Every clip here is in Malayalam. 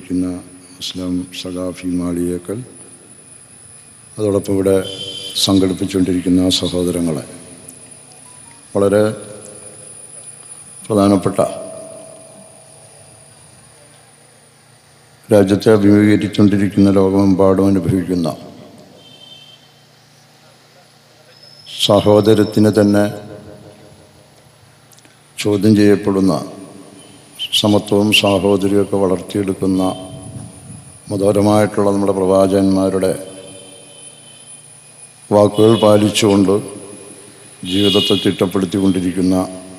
ചെയ്തുകൊണ്ടിരിക്കുന്ന ഇസ്ലാം സഖാഫി മാളിയേക്കൽ, അതോടൊപ്പം ഇവിടെ സംഘടിപ്പിച്ചുകൊണ്ടിരിക്കുന്ന സഹോദരങ്ങളെ, വളരെ പ്രധാനപ്പെട്ട രാജ്യത്തെ അഭിമുഖീകരിച്ചുകൊണ്ടിരിക്കുന്ന, ലോകമെമ്പാടും അനുഭവിക്കുന്ന സഹോദരത്തിന് തന്നെ ചോദ്യം ചെയ്യപ്പെടുന്ന, സമത്വവും സാഹോദര്യമൊക്കെ വളർത്തിയെടുക്കുന്ന മതപരമായിട്ടുള്ള നമ്മുടെ പ്രവാചകന്മാരുടെ വാക്കുകൾ പാലിച്ചുകൊണ്ട് ജീവിതത്തെ ചിട്ടപ്പെടുത്തിക്കൊണ്ടിരിക്കുന്ന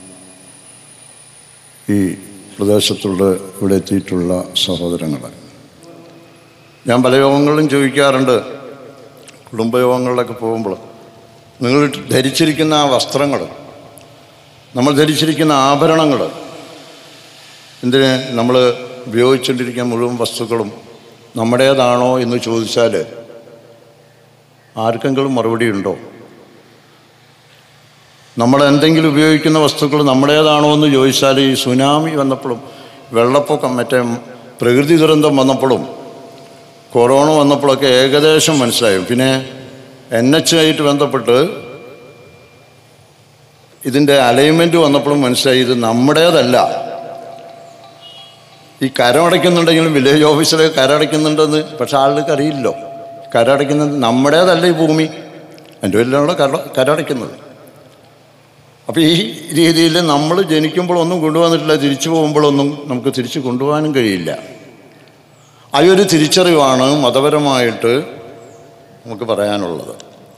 ഈ പ്രദേശത്തുള്ള ഇവിടെ എത്തിയിട്ടുള്ള സഹോദരങ്ങളെ, ഞാൻ പല യോഗങ്ങളിലും ചോദിക്കാറുണ്ട്, കുടുംബയോഗങ്ങളിലൊക്കെ പോകുമ്പോൾ, നിങ്ങൾ ധരിച്ചിരിക്കുന്ന ആ വസ്ത്രങ്ങൾ, നമ്മൾ ധരിച്ചിരിക്കുന്ന ആഭരണങ്ങൾ, എന്തിന് നമ്മൾ ഉപയോഗിച്ചുകൊണ്ടിരിക്കുന്ന മുഴുവൻ വസ്തുക്കളും നമ്മുടേതാണോ എന്ന് ചോദിച്ചാൽ ആർക്കെങ്കിലും മറുപടി ഉണ്ടോ? നമ്മൾ എന്തെങ്കിലും ഉപയോഗിക്കുന്ന വസ്തുക്കൾ നമ്മുടേതാണോ എന്ന് ചോദിച്ചാൽ, ഈ സുനാമി വന്നപ്പോഴും, വെള്ളപ്പൊക്കം, മറ്റേ പ്രകൃതി ദുരന്തം വന്നപ്പോഴും, കൊറോണ വന്നപ്പോഴൊക്കെ ഏകദേശം മനസ്സിലായും. പിന്നെ NH ആയിട്ട് ബന്ധപ്പെട്ട് ഇതിൻ്റെ അലൈൻമെൻറ്റ് വന്നപ്പോഴും മനസ്സിലായി ഇത് നമ്മുടേതല്ല. ഈ കരമടയ്ക്കുന്നുണ്ടെങ്കിലും വില്ലേജ് ഓഫീസിലേക്ക് കരമടയ്ക്കുന്നുണ്ടെന്ന് പക്ഷെ ആളുകൾക്ക് അറിയില്ലോ. കരമടയ്ക്കുന്നത് നമ്മുടേതല്ല ഈ ഭൂമി, എൻ്റെ പേരിലാണല്ലോ കരമടയ്ക്കുന്നത്. അപ്പോൾ ഈ രീതിയിൽ നമ്മൾ ജനിക്കുമ്പോഴൊന്നും കൊണ്ടുവന്നിട്ടില്ല, തിരിച്ചു പോകുമ്പോഴൊന്നും നമുക്ക് തിരിച്ചു കൊണ്ടുപോകാനും കഴിയില്ല. ആ ഒരു തിരിച്ചറിവാണ് മതപരമായിട്ട് നമുക്ക് പറയാനുള്ളത്.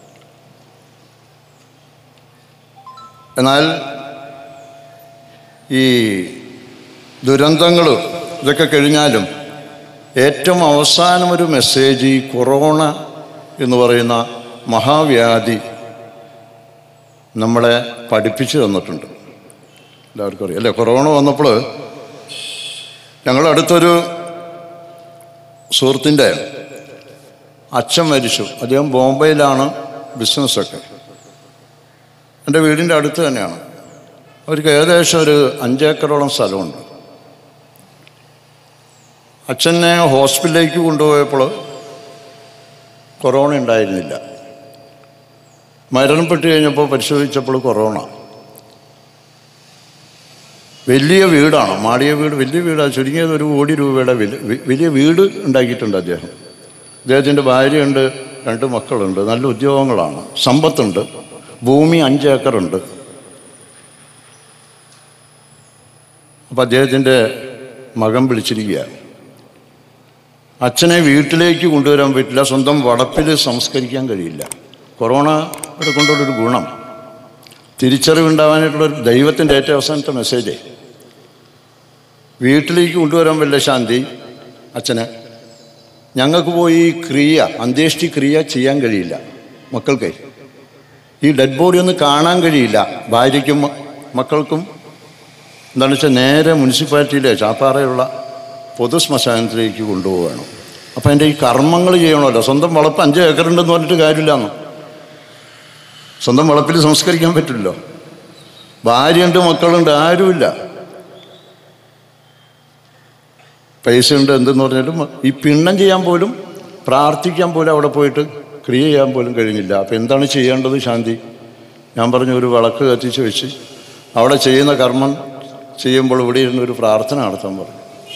എന്നാൽ ഈ ദുരന്തങ്ങൾ ഇതൊക്കെ കഴിഞ്ഞാലും ഏറ്റവും അവസാനമൊരു മെസ്സേജ് ഈ കൊറോണ എന്ന് പറയുന്ന മഹാവ്യാധി നമ്മളെ പഠിപ്പിച്ചു തന്നിട്ടുണ്ട്. എല്ലാവർക്കും അറിയാം അല്ലേ? കൊറോണ വന്നപ്പോൾ ഞങ്ങളുടെ അടുത്തൊരു സുഹൃത്തിൻ്റെ അച്ഛൻ മരിച്ചു. അദ്ദേഹം ബോംബെയിലാണ് ബിസിനസ്സൊക്കെ. എൻ്റെ വീടിൻ്റെ അടുത്ത് തന്നെയാണ്. അവർക്ക് ഏകദേശം ഒരു 5 ഏക്കറോളം സ്ഥലമുണ്ട്. അച്ഛനെ ഹോസ്പിറ്റലിലേക്ക് കൊണ്ടുപോയപ്പോൾ കൊറോണ ഉണ്ടായിരുന്നില്ല. മരണപ്പെട്ട് കഴിഞ്ഞപ്പോൾ പരിശോധിച്ചപ്പോൾ കൊറോണ. വലിയ വീടാണ്, മാടിയ വീട്, വലിയ വീടാണ്. ചുരുങ്ങിയത് 1 കോടി രൂപയുടെ വലിയ വീട് ഉണ്ടാക്കിയിട്ടുണ്ട് അദ്ദേഹം. അദ്ദേഹത്തിൻ്റെ ഭാര്യയുണ്ട്, 2 മക്കളുണ്ട്, നല്ല ഉദ്യോഗങ്ങളാണ്, സമ്പത്തുണ്ട്, ഭൂമി 5 ഏക്കറുണ്ട്. അപ്പം അദ്ദേഹത്തിൻ്റെ മകൻ വിളിച്ചിരിക്കുകയാണ്. അച്ഛനെ വീട്ടിലേക്ക് കൊണ്ടുവരാൻ പറ്റില്ല, സ്വന്തം വളപ്പിൽ സംസ്കരിക്കാൻ കഴിയില്ല. കൊറോണ ഇവിടെ കൊണ്ടുള്ളൊരു ഗുണം, തിരിച്ചറിവുണ്ടാവാനായിട്ടുള്ളൊരു ദൈവത്തിൻ്റെ ഏറ്റവും അവസാനത്തെ മെസ്സേജ്. വീട്ടിലേക്ക് കൊണ്ടുവരാൻ പറ്റില്ല ശാന്തി അച്ഛനെ. ഞങ്ങൾക്ക് പോയി അന്ത്യേഷ്ടി ക്രിയ ചെയ്യാൻ കഴിയില്ല മക്കൾക്ക്. ഈ ഡെഡ് ബോഡി ഒന്നും കാണാൻ കഴിയില്ല ഭാര്യയ്ക്കും മക്കൾക്കും. എന്താണെന്ന് വെച്ചാൽ നേരെ മുനിസിപ്പാലിറ്റിയിലെ ചാപ്പാറയുള്ള പൊതു ശ്മശാനത്തിലേക്ക് കൊണ്ടുപോവുകയാണ്. അപ്പം എൻ്റെ ഈ കർമ്മങ്ങൾ ചെയ്യണമല്ലോ. സ്വന്തം വളപ്പ് 5 ഏക്കറുണ്ടെന്ന് പറഞ്ഞിട്ട് കാര്യമില്ലാന്ന്. സ്വന്തം വളപ്പിൽ സംസ്കരിക്കാൻ പറ്റില്ലല്ലോ. ഭാര്യയുണ്ട്, മക്കളുണ്ട്, ആരുമില്ല. പൈസയുണ്ട്, എന്തെന്ന് പറഞ്ഞാലും ഈ പിണ്ണം ചെയ്യാൻ പോലും, പ്രാർത്ഥിക്കാൻ പോലും, അവിടെ പോയിട്ട് ക്രിയ ചെയ്യാൻ പോലും കഴിഞ്ഞില്ല. അപ്പം എന്താണ് ചെയ്യേണ്ടത് ശാന്തി? ഞാൻ പറഞ്ഞു, ഒരു വിളക്ക് കത്തിച്ച് വെച്ച് അവിടെ ചെയ്യുന്ന കർമ്മം ചെയ്യുമ്പോൾ ഇവിടെ ഇരുന്നൊരു പ്രാർത്ഥന നടത്താൻ പറഞ്ഞു.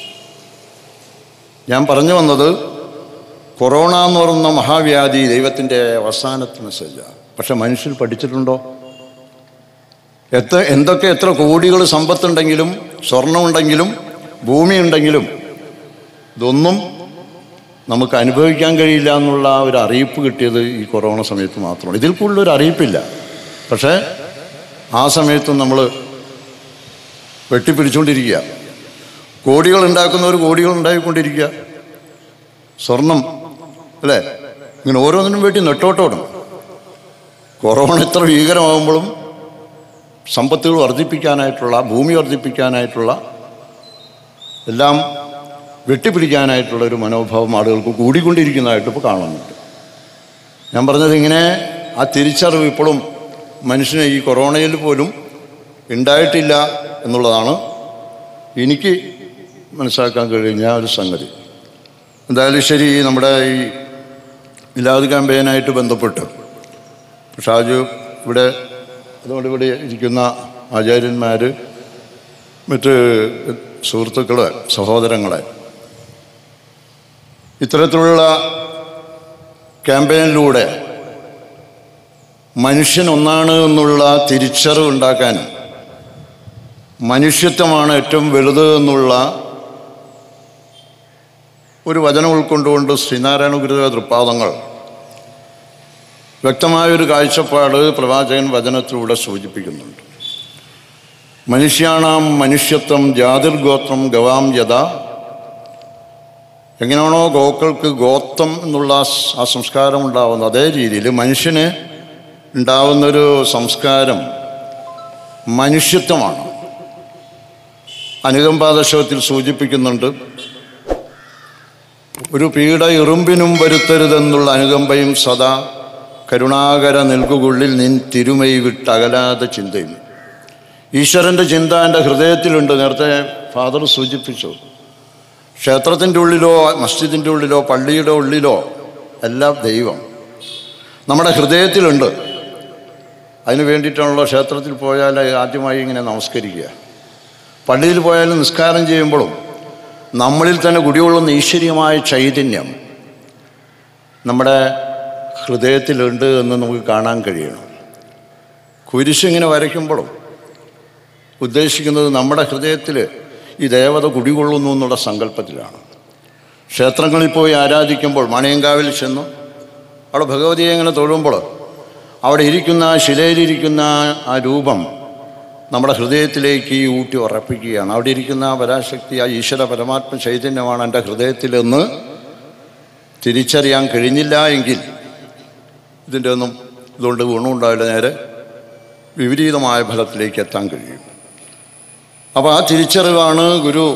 ഞാൻ പറഞ്ഞു വന്നത്, കൊറോണ എന്ന് പറയുന്ന മഹാവ്യാധി ദൈവത്തിൻ്റെ അവസാനത്തെ മെസ്സേജാണ്. പക്ഷെ മനുഷ്യർ പഠിച്ചിട്ടുണ്ടോ? എത്ര കോടികൾ സമ്പത്തുണ്ടെങ്കിലും, സ്വർണമുണ്ടെങ്കിലും, ഭൂമി ഉണ്ടെങ്കിലും ഇതൊന്നും നമുക്ക് അനുഭവിക്കാൻ കഴിയില്ല എന്നുള്ള ഒരു അറിയിപ്പ് കിട്ടിയത് ഈ കൊറോണ സമയത്ത് മാത്രമാണ്. ഇതിൽ കൂടുതലൊരു അറിയിപ്പില്ല. പക്ഷേ ആ സമയത്തും നമ്മൾ വെട്ടിപ്പിടിച്ചുകൊണ്ടിരിക്കുക. കോടികൾ ഉണ്ടാക്കുന്നവർ കോടികൾ ഉണ്ടായിക്കൊണ്ടിരിക്കുക. സ്വർണം അല്ലേ, ഇങ്ങനെ ഓരോന്നിനും വേണ്ടി നെട്ടോട്ടോടും. കൊറോണ ഇത്ര ഭീകരമാകുമ്പോഴും സമ്പത്തുകൾ വർദ്ധിപ്പിക്കാനായിട്ടുള്ള, ഭൂമി വർദ്ധിപ്പിക്കാനായിട്ടുള്ള, എല്ലാം വെട്ടിപ്പിടിക്കാനായിട്ടുള്ള ഒരു മനോഭാവം ആളുകൾക്ക് കൂടിക്കൊണ്ടിരിക്കുന്നതായിട്ട് ഇപ്പോൾ കാണുന്നുണ്ട്. ഞാൻ പറഞ്ഞത് ഇങ്ങനെ ആ തിരിച്ചറിവ് ഇപ്പോഴും മനുഷ്യന് ഈ കൊറോണയിൽ പോലും ഉണ്ടായിട്ടില്ല എന്നുള്ളതാണ് എനിക്ക് മനസ്സിലാക്കാൻ കഴിഞ്ഞ ഒരു സംഗതി. എന്തായാലും ശരി, നമ്മുടെ ഈ മിലാദ് ക്യാമ്പയിനായിട്ട് ബന്ധപ്പെട്ട് ഷാജു ഇവിടെ, അതുകൊണ്ട് ഇവിടെ ഇരിക്കുന്ന ആചാര്യന്മാർ, മറ്റ് സുഹൃത്തുക്കളെ, സഹോദരങ്ങളെ, ഇത്തരത്തിലുള്ള ക്യാമ്പയിനിലൂടെ മനുഷ്യൻ ഒന്നാണ് എന്നുള്ള തിരിച്ചറിവ് ഉണ്ടാക്കാനും മനുഷ്യത്വമാണ് ഏറ്റവും വലുത് എന്നുള്ള ഒരു വചനം ഉൾക്കൊണ്ടുകൊണ്ട് ശ്രീനാരായണ ഗുരുദേവ തൃപ്പാദങ്ങൾ വ്യക്തമായൊരു കാഴ്ചപ്പാട് പ്രവാചകൻ വചനത്തിലൂടെ സൂചിപ്പിക്കുന്നുണ്ട്. മനുഷ്യാണാം മനുഷ്യത്വം ജാതിർഗോത്രം ഗവാം യഥ. എങ്ങനെയാണോ ഗോക്കൾക്ക് ഗോത്രം എന്നുള്ള ആ സംസ്കാരം ഉണ്ടാവുന്നത്, അതേ രീതിയിൽ മനുഷ്യന് ഉണ്ടാവുന്നൊരു സംസ്കാരം മനുഷ്യത്വമാണ്. അനുകമ്പാദശകത്തിൽ സൂചിപ്പിക്കുന്നുണ്ട്, ഒരു പീഡ ഇറുമ്പിനും വരുത്തരുതെന്നുള്ള അനുകമ്പയും സദാ കരുണാകര നൽകുകൊള്ളിൽ നിൻ തിരുമൈ വിട്ടകലാതെ ചിന്തയും. ഈശ്വരൻ്റെ ചിന്ത എൻ്റെ ഹൃദയത്തിലുണ്ട്. നേരത്തെ ഫാദർ സൂചിപ്പിച്ചു, ക്ഷേത്രത്തിൻ്റെ ഉള്ളിലോ മസ്ജിദിൻ്റെ ഉള്ളിലോ പള്ളിയുടെ ഉള്ളിലോ എല്ലാം ദൈവം നമ്മുടെ ഹൃദയത്തിലുണ്ട്. അതിന് വേണ്ടിയിട്ടാണല്ലോ ക്ഷേത്രത്തിൽ പോയാൽ ആദ്യമായി ഇങ്ങനെ നമസ്കരിക്കുക. പള്ളിയിൽ പോയാലും നിസ്കാരം ചെയ്യുമ്പോഴും നമ്മളിൽ തന്നെ കുടികൊള്ളുന്ന ഈശ്വരീയമായ ചൈതന്യം നമ്മുടെ ഹൃദയത്തിലുണ്ട് എന്ന് നമുക്ക് കാണാൻ കഴിയണം. കുരിശിങ്ങനെ വരയ്ക്കുമ്പോഴും ഉദ്ദേശിക്കുന്നത് നമ്മുടെ ഹൃദയത്തിൽ ഈ ദേവത കുടികൊള്ളുന്നു എന്നുള്ള സങ്കല്പത്തിലാണ്. ക്ഷേത്രങ്ങളിൽ പോയി ആരാധിക്കുമ്പോൾ, മണിയങ്കാവിൽ ചെന്നു അവിടെ ഭഗവതിയെ ഇങ്ങനെ തൊഴുമ്പോൾ അവിടെ ഇരിക്കുന്ന, ശിലയിലിരിക്കുന്ന ആ രൂപം നമ്മുടെ ഹൃദയത്തിലേക്ക് ഊട്ടി ഉറപ്പിക്കുകയാണ്. അവിടെ ഇരിക്കുന്ന പരാശക്തി, ആ ഈശ്വര പരമാത്മ ചൈതന്യമാണ് എൻ്റെ ഹൃദയത്തിലെന്ന് തിരിച്ചറിയാൻ കഴിഞ്ഞില്ല എങ്കിൽ ഇതിൻ്റെ ഒന്നും ഇതുകൊണ്ട് ഗുണമുണ്ടാവില്ല, നേരെ വിപരീതമായ ഫലത്തിലേക്ക് എത്താൻ കഴിയും. അപ്പോൾ ആ തിരിച്ചറിവാണ് ഗുരു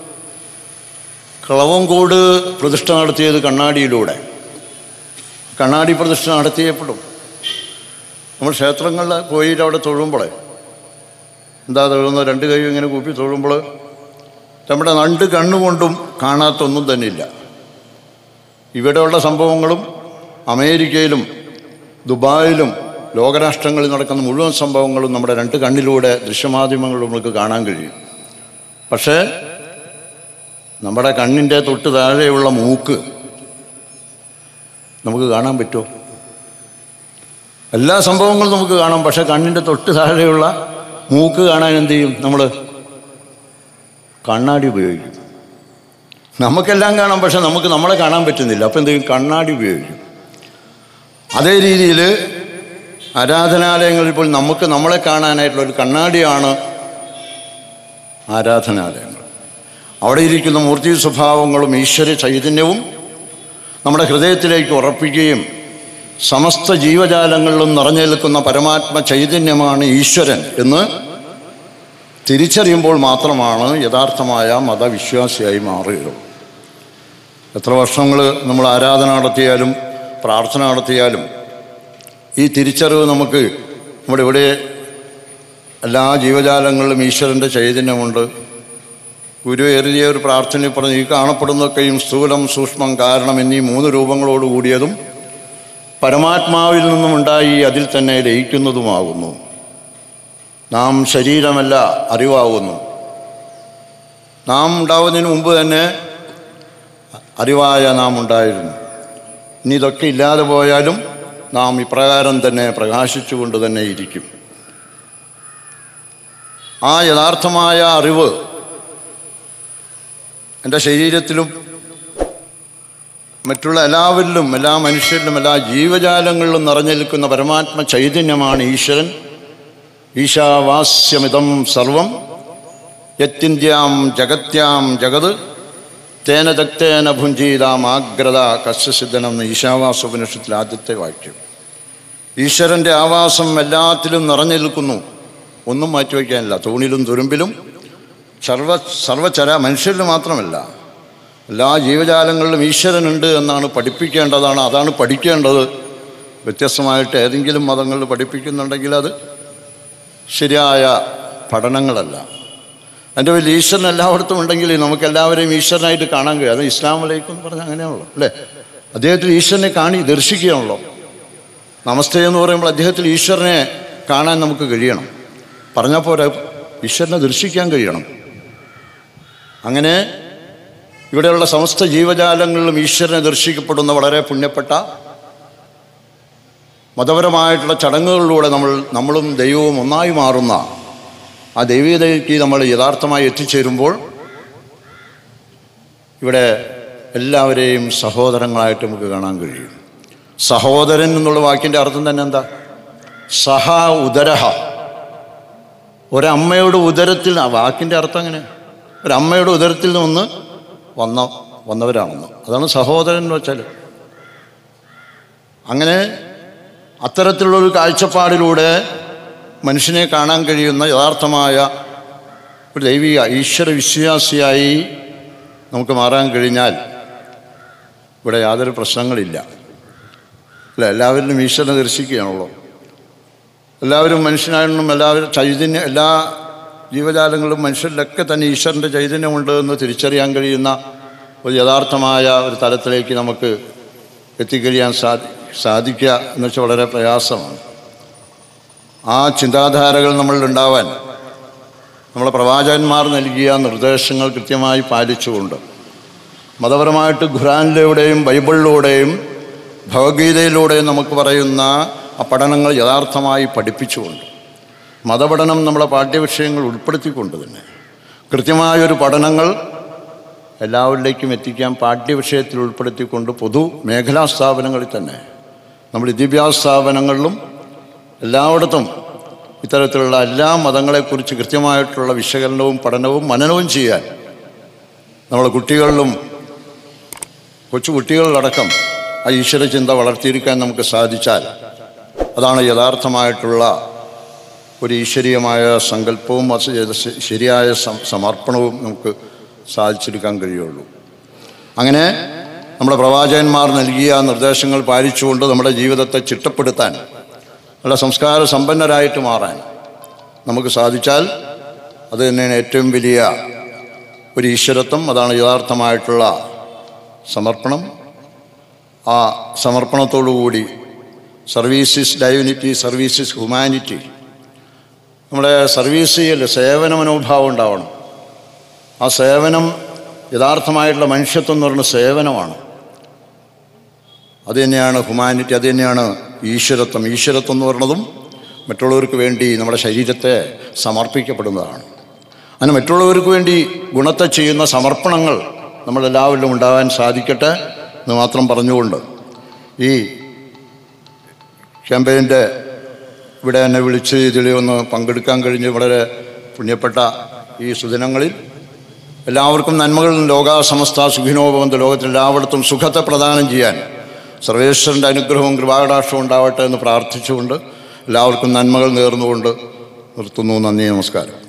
കളവങ്കോട് പ്രതിഷ്ഠ നടത്തിയത്. കണ്ണാടിയിലൂടെ കണ്ണാടി പ്രതിഷ്ഠ നടത്തിയപ്പോഴും നമ്മൾ ക്ഷേത്രങ്ങളിൽ പോയിട്ട് അവിടെ തൊഴുമ്പോൾ എന്താ തൊഴുന്നത്, രണ്ട് കൈ ഇങ്ങനെ കൂപ്പി തൊഴുമ്പോൾ നമ്മുടെ രണ്ട് കണ്ണുകൊണ്ടും കാണാത്തൊന്നും തന്നെ ഇല്ല. ഇവിടെയുള്ള സംഭവങ്ങളും അമേരിക്കയിലും ദുബായിലും ലോകരാഷ്ട്രങ്ങളിൽ നടക്കുന്ന മുഴുവൻ സംഭവങ്ങളും നമ്മുടെ രണ്ട് കണ്ണിലൂടെ ദൃശ്യമാധ്യമങ്ങളിൽ നമുക്ക് കാണാൻ കഴിയും. പക്ഷേ നമ്മുടെ കണ്ണിൻ്റെ തൊട്ട് താഴെയുള്ള മൂക്ക് നമുക്ക് കാണാൻ പറ്റുമോ? എല്ലാ സംഭവങ്ങളും നമുക്ക് കാണാം, പക്ഷേ കണ്ണിൻ്റെ തൊട്ട് താഴെയുള്ള മൂക്ക് കാണാൻ എന്ത് ചെയ്യും? നമ്മൾ കണ്ണാടി ഉപയോഗിക്കും. നമുക്കെല്ലാം കാണാം, പക്ഷെ നമുക്ക് നമ്മളെ കാണാൻ പറ്റുന്നില്ല. അപ്പോൾ എന്ത് ചെയ്യും? കണ്ണാടി ഉപയോഗിക്കും. അതേ രീതിയിൽ ആരാധനാലയങ്ങളിൽ പോലും നമുക്ക് നമ്മളെ കാണാനായിട്ടുള്ളൊരു കണ്ണാടിയാണ് ആരാധനാലയങ്ങൾ. അവിടെ ഇരിക്കുന്ന മൂർത്തി സ്വഭാവങ്ങളും ഈശ്വര ചൈതന്യവും നമ്മുടെ ഹൃദയത്തിലേക്ക് ഉറപ്പിക്കുകയും സമസ്ത ജീവജാലങ്ങളിലും നിറഞ്ഞു നിൽക്കുന്ന പരമാത്മ ചൈതന്യമാണ് ഈശ്വരൻ എന്ന് തിരിച്ചറിയുമ്പോൾ മാത്രമാണ് യഥാർത്ഥമായ മതവിശ്വാസിയായി മാറുകയുള്ളൂ. എത്ര വർഷങ്ങൾ നമ്മൾ ആരാധന നടത്തിയാലും പ്രാർത്ഥന നടത്തിയാലും ഈ തിരിച്ചറിവ് നമുക്ക് നമ്മുടെ ഇവിടെ എല്ലാ ജീവജാലങ്ങളിലും ഈശ്വരൻ്റെ ചൈതന്യമുണ്ട്. ഗുരു എഴുതിയ ഒരു പ്രാർത്ഥനയിൽ പറഞ്ഞ്, ഈ കാണപ്പെടുന്നതൊക്കെയും സ്ഥൂലം, സൂക്ഷ്മം, കാരണം എന്നീ മൂന്ന് രൂപങ്ങളോട് കൂടിയതും പരമാത്മാവിൽ നിന്നും ഉണ്ടായി അതിൽ തന്നെ ലയിക്കുന്നതുമാകുന്നു. നാം ശരീരമല്ല, അറിവാകുന്നു. നാം ഉണ്ടാവുന്നതിന് മുമ്പ് തന്നെ അറിവായ നാം ഉണ്ടായിരുന്നു. ഇനി ഇതൊക്കെ ഇല്ലാതെ പോയാലും നാം ഇപ്രകാരം തന്നെ പ്രകാശിച്ചുകൊണ്ട് തന്നെ ഇരിക്കും. ആ യഥാർത്ഥമായ അറിവ് എൻ്റെ ശരീരത്തിലും മറ്റുള്ള എല്ലാവരിലും, എല്ലാ മനുഷ്യരിലും, എല്ലാ ജീവജാലങ്ങളിലും നിറഞ്ഞു നിൽക്കുന്ന പരമാത്മ ചൈതന്യമാണ് ഈശ്വരൻ. ഈശാവാസ്യമിതം സർവം യത്തിന്ത്യാം ജഗത്യാം ജഗത് തേന ദക്തേന ഭുഞ്ചീതാം ആഗ്രത കസ്യസിദ്ധനം എന്ന ഈശാവാസോപനിഷത്തിലെ ആദ്യത്തെ വാക്യം. ഈശ്വരൻ്റെ ആവാസം എല്ലാത്തിലും നിറഞ്ഞു നിൽക്കുന്നു, ഒന്നും മാറ്റിവെക്കാനില്ല. തൂണിലും തുരുമ്പിലും സർവചര മനുഷ്യരിൽ മാത്രമല്ല എല്ലാ ജീവജാലങ്ങളിലും ഈശ്വരനുണ്ട് എന്നാണ് പഠിപ്പിക്കേണ്ടതാണ്. അതാണ് പഠിക്കേണ്ടത്. വ്യത്യസ്തമായിട്ട് ഏതെങ്കിലും മതങ്ങളിൽ പഠിപ്പിക്കുന്നുണ്ടെങ്കിൽ അത് ശരിയായ പഠനങ്ങളല്ല. എൻ്റെ വലിയ ഈശ്വരൻ എല്ലായിടത്തും ഉണ്ടെങ്കിൽ നമുക്കെല്ലാവരെയും ഈശ്വരനായിട്ട് കാണാൻ കഴിയും. അത് ഇസ്ലാം അലൈക്കും എന്ന് പറഞ്ഞാൽ അങ്ങനെയാണല്ലോ അല്ലേ? അദ്ദേഹത്തിൽ ഈശ്വരനെ ദർശിക്കുകയാണല്ലോ. നമസ്തേ എന്ന് പറയുമ്പോൾ അദ്ദേഹത്തിൽ ഈശ്വരനെ കാണാൻ നമുക്ക് കഴിയണം. പറഞ്ഞാൽ പോരാ, ഈശ്വരനെ ദർശിക്കാൻ കഴിയണം. അങ്ങനെ ഇവിടെയുള്ള സമസ്ത ജീവജാലങ്ങളിലും ഈശ്വരനെ ദർശിക്കപ്പെടുന്ന വളരെ പുണ്യപ്പെട്ട മതപരമായിട്ടുള്ള ചടങ്ങുകളിലൂടെ നമ്മളും ദൈവവും ഒന്നായി മാറുന്ന ആ ദൈവീയതയ്ക്ക് നമ്മൾ യഥാർത്ഥമായി എത്തിച്ചേരുമ്പോൾ ഇവിടെ എല്ലാവരെയും സഹോദരങ്ങളായിട്ട് നമുക്ക് കാണാൻ കഴിയും. സഹോദരൻ എന്നുള്ള വാക്കിൻ്റെ അർത്ഥം തന്നെ എന്താ? സഹ ഉദരഹ. ഒരമ്മയുടെ ഉദരത്തിൽ, ആ വാക്കിൻ്റെ അർത്ഥം അങ്ങനെ, ഒരമ്മയുടെ ഉദരത്തിൽ നിന്ന് വന്നവരാണെന്ന്. അതാണ് സഹോദരൻ എന്ന് വെച്ചാൽ. അങ്ങനെ അത്തരത്തിലുള്ളൊരു കാഴ്ചപ്പാടിലൂടെ മനുഷ്യനെ കാണാൻ കഴിയുന്ന യഥാർത്ഥമായ ഒരു ദൈവിക ഈശ്വര വിശ്വാസിയായി നമുക്ക് മാറാൻ കഴിഞ്ഞാൽ ഇവിടെ യാതൊരു പ്രശ്നങ്ങളില്ല. അല്ല, എല്ലാവരിലും ഈശ്വരനെ ദർശിക്കുകയാണല്ലോ. എല്ലാവരും മനുഷ്യനാണെന്നും എല്ലാവരും ചൈതന്യം, എല്ലാ ജീവജാലങ്ങളിലും മനുഷ്യരിലൊക്കെ തന്നെ ഈശ്വരൻ്റെ ചൈതന്യമുണ്ട് എന്ന് തിരിച്ചറിയാൻ കഴിയുന്ന ഒരു യഥാർത്ഥമായ ഒരു തലത്തിലേക്ക് നമുക്ക് എത്തിക്കഴിയാൻ സാധിക്കുക എന്ന് വെച്ചാൽ വളരെ പ്രയാസമാണ്. ആ ചിന്താധാരകൾ നമ്മളിലുണ്ടാവാൻ നമ്മളെ പ്രവാചകന്മാർ നൽകിയ നിർദ്ദേശങ്ങൾ കൃത്യമായി പാലിച്ചുകൊണ്ട് മതപരമായിട്ട് ഖുർആനിലൂടെയും ബൈബിളിലൂടെയും ഭഗവത്ഗീതയിലൂടെയും നമുക്ക് പറയുന്ന ആ പഠനങ്ങൾ യഥാർത്ഥമായി പഠിപ്പിച്ചുകൊണ്ട്, മതപഠനം നമ്മളെ പാഠ്യവിഷയങ്ങൾ ഉൾപ്പെടുത്തിക്കൊണ്ട് തന്നെ കൃത്യമായൊരു പഠനങ്ങൾ എല്ലാവരിലേക്കും എത്തിക്കാൻ പാഠ്യവിഷയത്തിൽ ഉൾപ്പെടുത്തിക്കൊണ്ട് പൊതു മേഖലാ സ്ഥാപനങ്ങളിൽ തന്നെ, നമ്മൾ വിദ്യാഭ്യാസ സ്ഥാപനങ്ങളിലും എല്ലായിടത്തും ഇത്തരത്തിലുള്ള എല്ലാ മതങ്ങളെക്കുറിച്ച് കൃത്യമായിട്ടുള്ള വിശകലനവും പഠനവും മനനവും ചെയ്യാൻ നമ്മളെ കുട്ടികളിലും കൊച്ചുകുട്ടികളിലടക്കം ആ ഈശ്വരചിന്ത വളർത്തിയെടുക്കാൻ നമുക്ക് സാധിച്ചാൽ അതാണ് യഥാർത്ഥമായിട്ടുള്ള ഒരു ഈശ്വരീയമായ സങ്കല്പവും ശരിയായ സമർപ്പണവും നമുക്ക് സാധിച്ചെടുക്കാൻ കഴിയുള്ളൂ. അങ്ങനെ നമ്മുടെ പ്രവാചകന്മാർ നൽകിയ നിർദ്ദേശങ്ങൾ പാലിച്ചുകൊണ്ട് നമ്മുടെ ജീവിതത്തെ ചിട്ടപ്പെടുത്താൻ, നല്ല സംസ്കാര സമ്പന്നരായിട്ട് മാറാൻ നമുക്ക് സാധിച്ചാൽ അത് തന്നെയാണ് ഏറ്റവും വലിയ ഒരു ഈശ്വരത്വം. അതാണ് യഥാർത്ഥമായിട്ടുള്ള സമർപ്പണം. ആ സമർപ്പണത്തോടുകൂടി service is divinity, service is humanity. നമ്മുടെ സർവീസ് ചെയ്യൽ സേവന മനോഭാവം ഉണ്ടാവണം. ആ സേവനം യഥാർത്ഥമായിട്ടുള്ള മനുഷ്യത്വം എന്ന് പറയുന്ന സേവനമാണ്. അത് തന്നെയാണ് ഹ്യൂമാനിറ്റി, അത് തന്നെയാണ് ഈശ്വരത്വം. ഈശ്വരത്വം എന്ന് പറയുന്നതും മറ്റുള്ളവർക്ക് വേണ്ടി നമ്മുടെ ശരീരത്തെ സമർപ്പിക്കപ്പെടുന്നതാണ്. അങ്ങനെ മറ്റുള്ളവർക്ക് വേണ്ടി ഗുണത്തെ ചെയ്യുന്ന സമർപ്പണങ്ങൾ നമ്മളെല്ലാവരിലും ഉണ്ടാകാൻ സാധിക്കട്ടെ എന്ന് മാത്രം പറഞ്ഞുകൊണ്ട് ഈ ക്യാമ്പയിൻ്റെ ഇവിടെ എന്നെ വിളിച്ച് ഇതിൽ ഒന്ന് പങ്കെടുക്കാൻ കഴിഞ്ഞ് വളരെ പുണ്യപ്പെട്ട ഈ സുദിനങ്ങളിൽ എല്ലാവർക്കും നന്മകളും ലോകാസമസ്ത സുഖിനോഭവന്ത, ലോകത്തിലെല്ലായിടത്തും സുഖത്തെ പ്രദാനം ചെയ്യാൻ സർവേശ്വരൻ്റെ അനുഗ്രഹവും കൃപാകടാക്ഷവും ഉണ്ടാവട്ടെ എന്ന് പ്രാർത്ഥിച്ചുകൊണ്ട് എല്ലാവർക്കും നന്മകൾ നേർന്നുകൊണ്ട് നിർത്തുന്നു. നന്ദി, നമസ്കാരം.